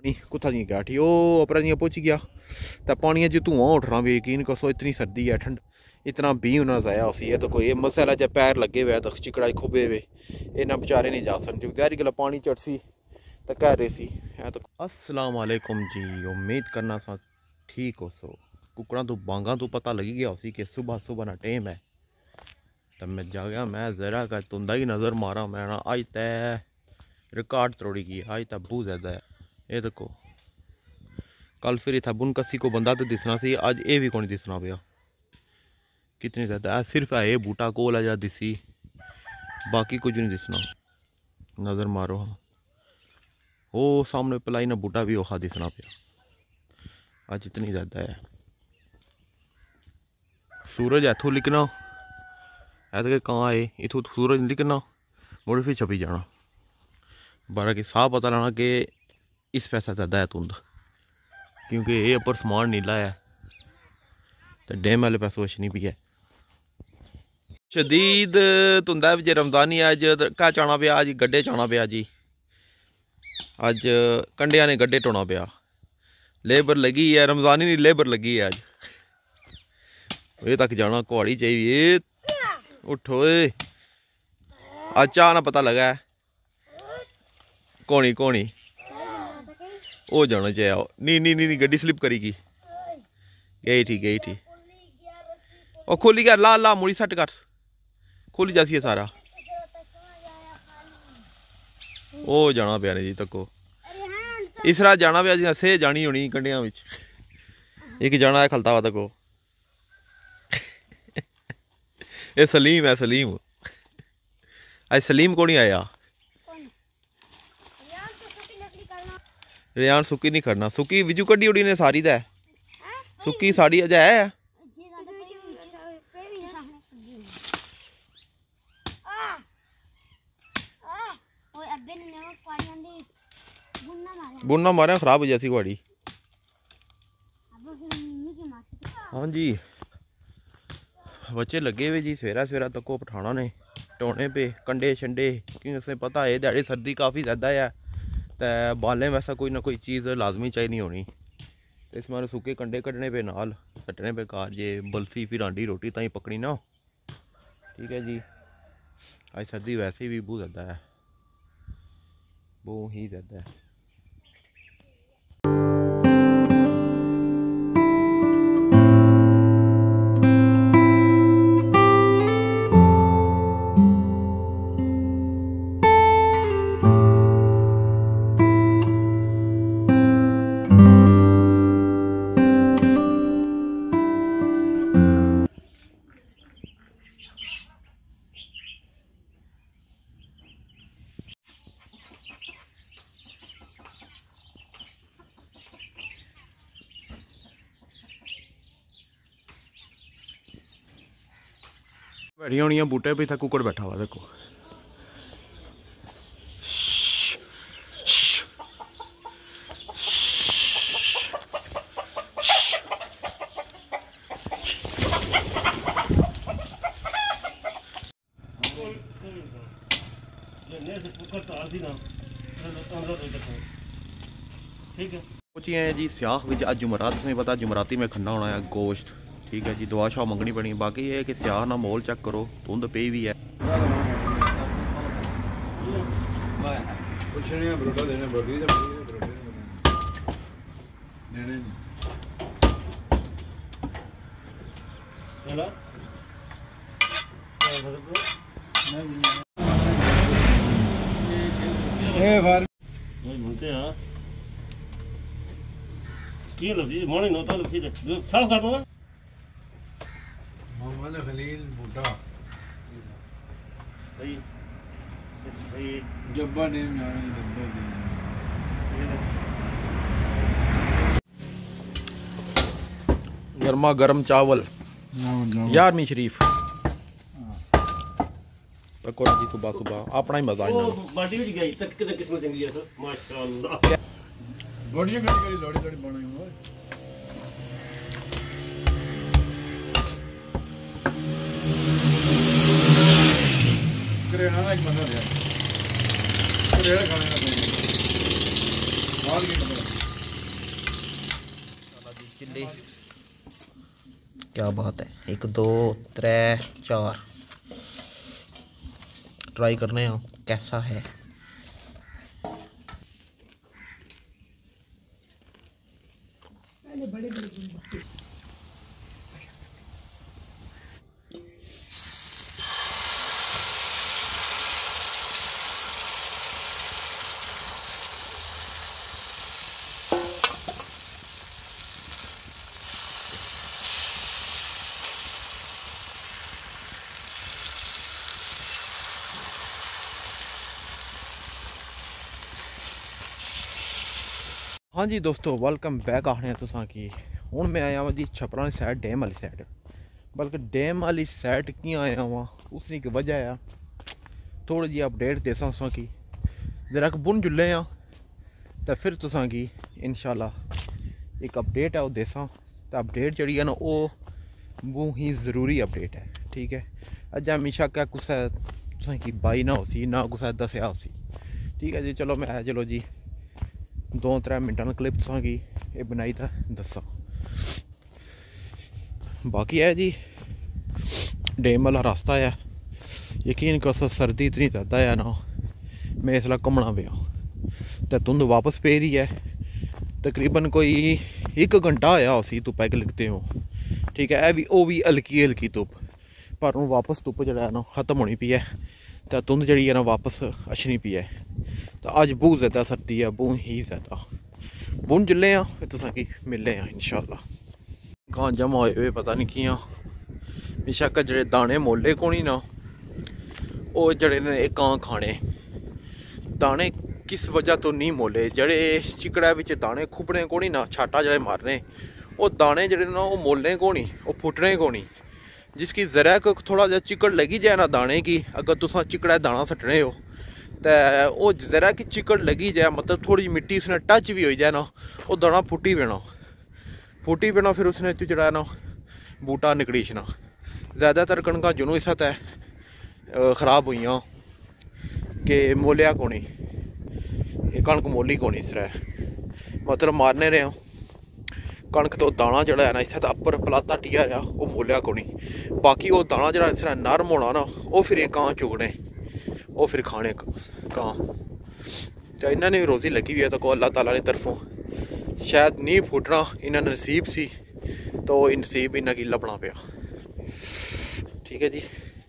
कुत्था जी गया ठीक ओ अपरा जी पहुंच गया तो पानी च धुआं उठ रहा भी यकीन कसो इतनी सर्दी है ठंड इतना भी होना ज़ाया उसी है तो कोई मसला जब पैर लगे हुए तो चिकड़ा खुबे हुए इन्हें बेचारे नहीं जा सकते त्यारी गला पानी चढ़सी तो कह रहे सी है तो अस्सलाम वालेकुम जी उम्मीद करना सा ठीक हो सो कुकड़ा तो बांगा तो पता लगी गया उसी कि सुबह सुबह ना टाइम है तब मैं जा गया मैं ज़रा का तुंदा ही नज़र मारा मैं ना आज तय रिकॉर्ड तोड़ी की आज तक बहुत ज़्यादा है ये देखो कल फिर इतना बुन कसी को बंदा तो दिसना सी अज ये भी कौन दिसना पाया कितनी ज़्यादा सिर्फ है ये बूटा कोल है जरा दिसी बाकी कुछ नहीं दिसना नज़र मारो हाँ वो सामने पलाई ना बूटा भी औखा दिसना पाया अज इतनी ज़्यादा है सूरज इथों लिखना है तो कहाँ आए इथों सूरज लिखना मुड़ फिर छपी जाना बारा कि साफ पता लाना कि इस पैसा ज़्यादा है धुंध क्योंकि ये उपर समान नीला है तो डैम वाले पासों वश नहीं भी है शदीद धुंदा विच रमजानी अज क्या चाना पाया अज गड्ढे चाना पाया जी अज कंडिया ने गड्ढे टोना पाया लेबर लगी है रमजानी नहीं लेबर लगी है अज ये तक जाना कुआड़ी चाहिए उठो आज चाह ना पता लगा है कौनी कौनी ओ जाना चाहिए नहीं गड्डी स्लिप करेगी गई थी और खोली गया ला मुड़ी सट कर खोली जासी है सारा ओ जाना पाया जी तको इस रात जाना पाया जी से जानी होनी कंडिया एक जाना है खलता हुआ तको ये सलीम है सलीम आज सलीम को नहीं आया रेयान सुकी नहीं करना सुकी विजू कड्डी उड़ी ने सारी दा सुकी साड़ी अज है बुनना मारे खराब हो जैसी गाड़ी हाँ जी बच्चे लगे हुए जी सवेरा तक पठाना ने टोने पे कंडे शंडे क्योंकि पता है दिहाड़ी सर्दी काफ़ी ज़्यादा है तो बालें वैसा कोई ना कोई चीज़ लाजमी चाहिए नहीं होनी तो इस मारे सूखे कंडे कटने पे नाल सटने पे कार जे बलसी फिर आंडी रोटी ताई पकड़ी ना ठीक है जी आज सर्दी वैसे भी बहुत ज़्यादा है बहुत ही ज़्यादा है बैठिया होनी बूटे पे इतना कुकड़ बैठा हुआ देखो पहुंची हैं जी स्याख विच अज जुमरात तुसें पता जुमराती में खन्ना होना है गोश्त ठीक है जी दुआ शाह मंगनी पड़ी बाकी ये कि स्याह ना मोल चेक करो धुंध पई भी है साफ कर दो मोहम्मद खलील बूटा सही जब्बा ने जब्बा गर्मा गर्म चावल यारवीं शरीफ तको जी सुबह अपना ही मजा बाटी भी गई तक कितने किस्म चंगी है सर माशाल्लाह बड़ी कड़ी लोड़ी बनाई हुआ करेना एक बंदा दिया करेड़ा खाने का बाहर की ली। क्या बात है, 1 2 3 4 ट्राई करने हैं कैसा है। हाँ जी दोस्तों, वेलकम बैक आखने तुसां की। हुण मैं आया वां जी छपरा वाली साइड, डैम वाली साइड। बल्कि डैम वाली साइड क्यों आया वां उसकी एक वजह है, थोड़ी जी अपडेट देसां तुसां की। जरा बुन जुल्ले आ तो फिर तुसां की इंशाल्लाह एक अपडेट है वो देसां। तो अपडेट जड़ी है ना वो बहुत ही ज़रूरी अपडेट है, ठीक है। अज हमेशा क्या कुसै तुसां की बाई ना होसी ना कुसै दस्सेआ होसी, ठीक है जी। चलो मैं चलो जी 2-3 मिनटां क्लिप तुसां की एह् बनाई तां दस्सां। बाकी है जी डैम वाला रास्ता है, यकीन करो सर्दी इतनी ज़्यादा है ना, मैं इसलै घूमना पेआ ते धुंध वापस पे रही है। तकरीबन कोई 1 घंटा होया उसी धुप्पा लगते हो, ठीक है। ओह् भी हल्की हल्की धुप्प, पर हूँ वापस धुप्प जड़ा ना खत्म होनी पई है ते धुंध जड़ी है ना वापस अच्छनी पई है। तो अज बहुत ज़्यादा सर्दी है, बहुत ही ज़्यादा। बुन जिले फिर तुसें की मिलने इंशाल्लाह। गां जमा होए हुए पता नहीं कियां, बेशक जेह्ड़े दाने मोले कोनी ना ओह् जड़े ने कां खाने। दाने किस वजह तो नहीं मोले, जेह्ड़े चिकड़ै बिच दाने खुबने कोनी ना, छाटा जेह्ड़े मारने, ओह् दाने जेह्ड़े ना ओह् मोलने कोनी, ओह् फुटने कोनी। जिसकी ज़रा थोड़ा जा चिकड़ लगी जाए ना दाने की, अगर तुसां चिकड़ै दाना सट्टने हो तो वो ज़रा कि चिकड़ लगी जाए, मतलब थोड़ी मिट्टी उसने टच भी हो जाए ना, वो दाना फुटी पेना फिर उसने जड़ा ना बूटा निकलीछना। ज़्यादातर कणकां जुनू इस तै खराब हुई कि मोलिया कोनी, कणक मोली कोनी इस तरह, मतलब मारने रहे कणक तो दाना जड़ा है ना इस अपर पलाता टिया रहा वो मोलिया कोनी। बाकी वो दाना जड़ा इस तरह नरम होना ना वो फिर ये कां चुगने, वो फिर खाने कां। तो इन्होंने भी रोज़ी लगी हुई है, तो को अल्लाह ताला की तरफों शायद नहीं फुटना इन्होंने नसीब सी, तो नसीब इन्हें की लभना पाया, ठीक है जी।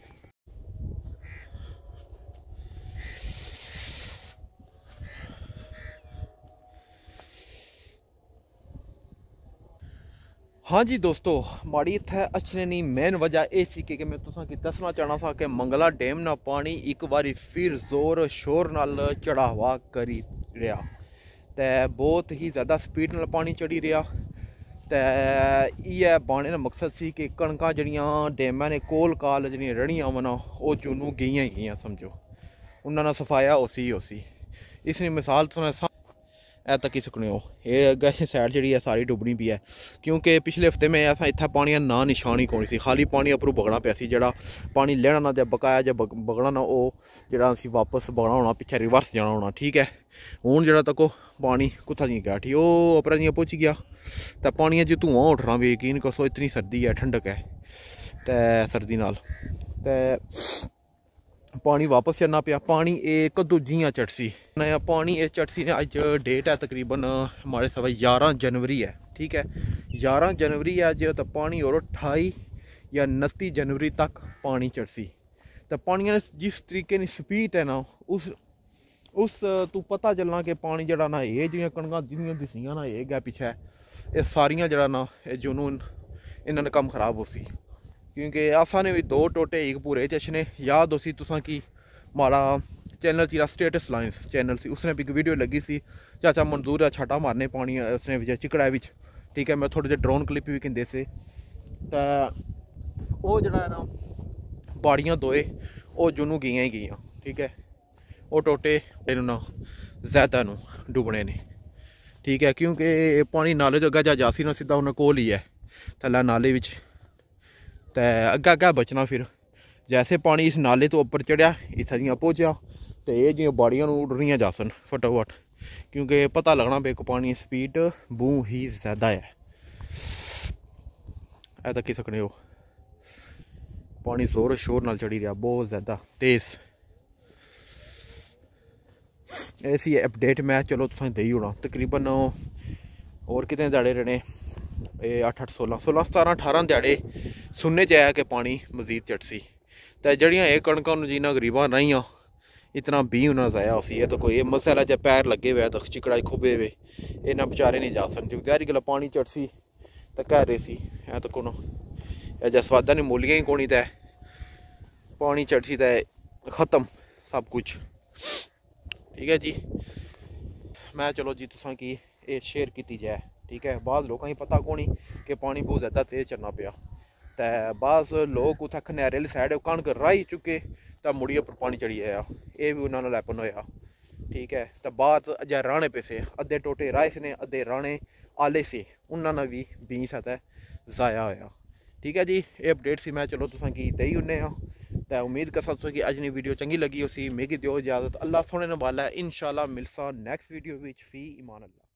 हाँ जी दोस्तों, माड़ी इत्थै अच्छने नहीं मेन वजह यह सी कि मैं तुसां की दसना चाहना सा कि मंगला डैम ना पानी एक बारी फिर जोर शोर नाल चढ़ावा करी रहा, ते बहुत ही ज़्यादा स्पीड नाल पानी चढ़ी रहा। ते इ'यै बाने का मकसद सी कि कणकां जड़ियां डैमां ने कोल काल जड़ियां रड़ियां वन ओह् जूनू गेइयां ही गेइयां, समझो उन्होंने सफाया उसी। इसकी मिसाल तुसें ऐ तकी सकने हो, ये अग्गें साइड जी है सारी डुबनी भी है, क्योंकि पिछले हफ्ते में अस इतना पानी का ना निशान ही कौन सी, खाली पानी उपरों बगना पाया सी। जेह्ड़ा पानी लेना ना जब बकाया जब बगना ना वो जेह्ड़ा असी वापस बगना होना, पिछे रिवर्स जाना होना, ठीक है। हूँ जेह्ड़ा तको पानी कुत्थै जी गया, ठीक ओह् उप्पर जियां पहुंची गया तो पानिया च धुआं उठ रहा, यकीन करो इतनी सर्दी है, ठंडक है ते सर्दी नाल ते पानी वापस चढ़ना पाया। पानी एक दूजियां चटसी नया पानी इस चटसी ने अज डेट है तकरीबन हमारे सब 11 जनवरी है, ठीक है। 11 जनवरी है अज, तो पानी और 28 या 29 जनवरी तक पानी चढ़सी। तो पानी जिस तरीके की स्पीड है ना उस तू पता चलना कि पानी जड़ा ना ये जियां कणकां जिन्नियां दिसियां ना ये गै पिछे ये सारियां जड़ा ना जुनून इन्होंने कम खराब हो सी, क्योंकि असा ने भी 2 टोटे एक पूरे चशने याद हो सी तुसां की। माड़ा चैनल चीरा स्टेटस लाइन्स चैनल सी, उसने भी एक वीडियो लगी सी चाचा मंजूर है छाटा मारने पानी उसने विच चिकड़ा विच, ठीक है। मैं थोड़े जे ड्रोन क्लिप भी कहते से, तो वो जड़ा है ना बाड़ियाँ दोए वो जुनू गेइयां ही गेइयां, ठीक है। वो टोटे ना ज़्यादा नू डुबने ने, ठीक है, क्योंकि पानी नाले तो अग्गे जासी ना सीधा उन्हें कोल ही है थल्लै नाले विच, ते अग्गे अग्गे बचना। फिर जैसे पानी इस नाले तो उपर चढ़िया इत्थै जियां पहुंचा तो ये जियां बाड़ियां उड़नियां जासन फटोफट, क्योंकि पता लगना पे पानी स्पीड बहुत ही ज़्यादा है, ਇਹ ਤਾਂ ਕੀ ਸਕਣੇ ਹੋ पानी जोर शोर नाल चढ़ी रहा बहुत ज़्यादा तेज़ ऐसी अपडेट मैं चलो तुसें देई ओड़ां तकरीबन और कितने ध्याड़े रहने 8 8 16 16 17 18 ध्याड़े सुनने च आया कि पानी मजीद चढ़सी तो जड़ियाँ ये कणकां जिन्ना गरीबां रहियां इतना भी उन्हें ज़ाया उसी है तो कोई मसला जब पैर लगे हुए तो चिकड़ा खुबे हुए इन्हें बेचारे नहीं जा सकते त्यारी गला पानी चढ़सी तो कह रहे सी है तो कोनो जसवादा ने मोलियां ही कोनी तै पानी चढ़सी तै ख़त्म सब कुछ ठीक है जी। मैं चलो जी तुसां की ये शेयर की जाए ठीक है। बाद लोगों को पता कोनी कि पानी बहुत ज़्यादा तेज़ चलना पिया तो बाद लोग उत्थै खनैरे आह्ली साइड कणक राही चुके तो मुड़ियै पर पानी चढ़ी आया ये भी उन्होंने लैपन होया ठीक है। तो बाद अजय राणे पे से अद्धे टोटे राहे से ने अद्धे राणे आले से उन्होंने भी बीस है ज़ाया होया ठीक है जी। ये अपडेट सी मैं चलो तुसां की देई उन्ने तो उम्मीद कर सकते हो कि अजनी वीडियो चंगी लगी उसी मिगी दियो इजाज़त अल्लाह सोने वाला है इंशाल्लाह मिलसा next video which fee Iman Allah.